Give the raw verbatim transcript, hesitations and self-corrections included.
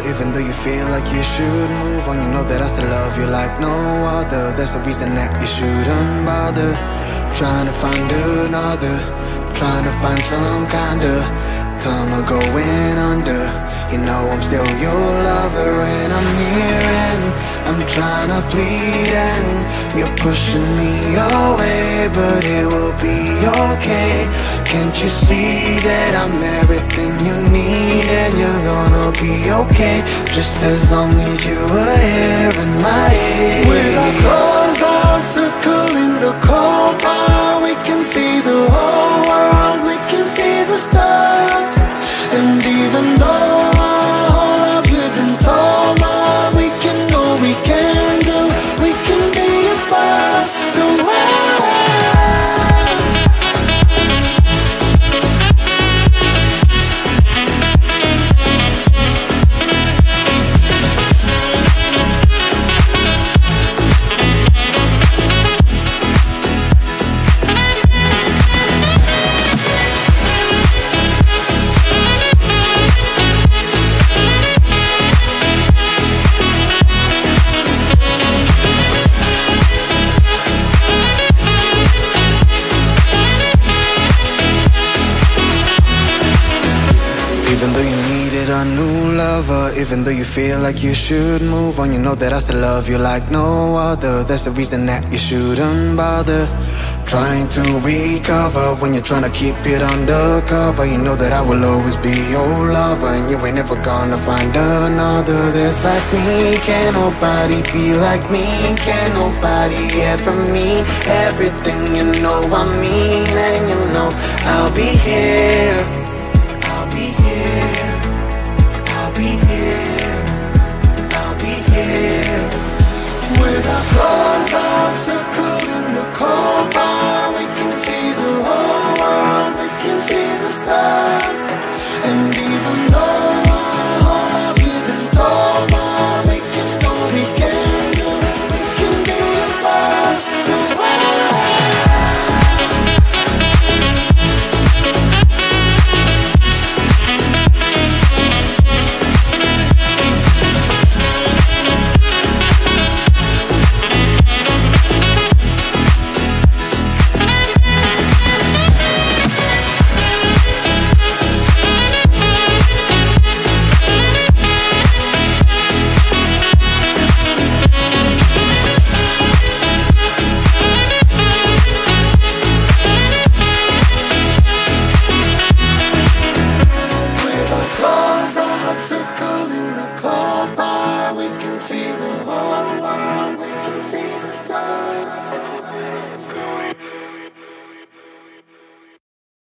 Even though you feel like you should move on, you know that I still love you like no other. That's the reason that you shouldn't bother trying to find another, trying to find some kind of time of going under. You know I'm still your lover, and I'm here and I'm trying to plead, and you're pushing me away, but it will be okay. Can't you see that I'm everything you need, and you're gonna be okay, just as long as you are here in my head. With our clothes all circling the cold fire, we can see the whole world, we can see the stars. And even though our whole lives we've been told what we can, all we can do, we can be above the world. Even though you needed a new lover, even though you feel like you should move on, you know that I still love you like no other. That's the reason that you shouldn't bother trying to recover when you're trying to keep it undercover. You know that I will always be your lover, and you ain't never gonna find another that's like me. Can't nobody be like me, can't nobody ever mean everything you know I mean. And you know I'll be here, I'll be here, I'll be here, I'll be here. With our clothes all circled in the cold fire, we can see the whole world, we can see the stars. And even though our whole life we've been told what we can, all we can do, we can be above the world. Circling the cold fire, we can see the whole world, we can see the stars.